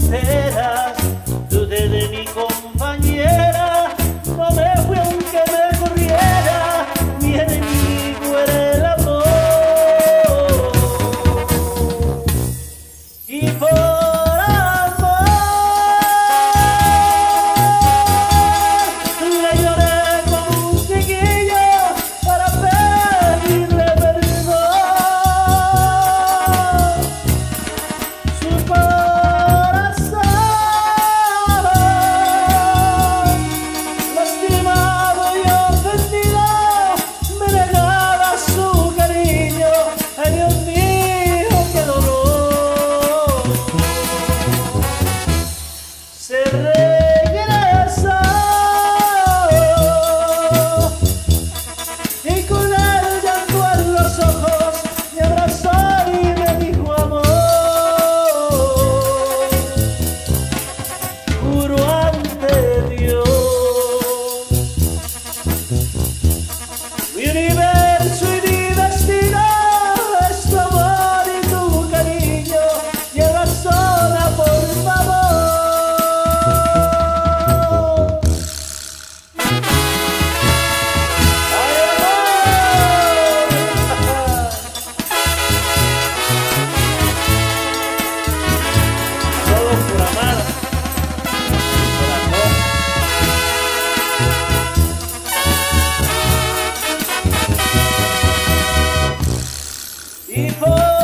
sinceras, dudé de mi compañera, no me fui aunque me corriera, mi enemigo era el amor. Y por amor le lloré como un chiquillo para pedirle perdón. Su corazón lastimado y ofendido me negaba su cariño. Ay, Dios mío, qué dolor. Se regresó y con el llanto en los ojos me abrazó y me dijo amor. Juro ante Dios, mi universo y mi destino es tu amor y tu cariño. Lleva sola, por favor. ¡Ay, amor! Todo por amar, por amor. Y por